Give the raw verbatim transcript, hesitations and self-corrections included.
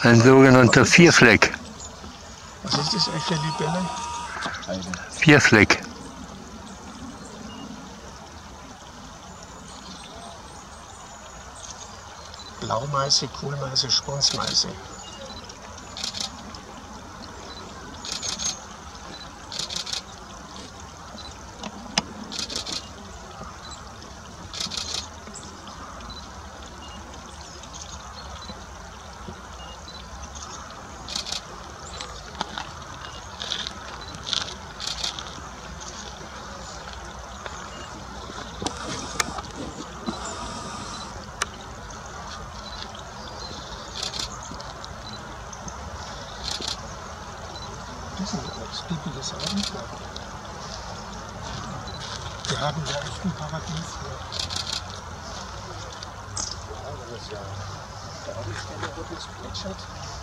Ein sogenannter Vierfleck. Was ist das eigentlich für Libelle? Vierfleck. Blaumeise, Kohlmeise, Schwanzmeise. Das ist ein pipiges Abenteuer. Wir haben da echt ein Paradies hier. Ja, das ist ja. Da habe ich Stelle, wo das plätschert.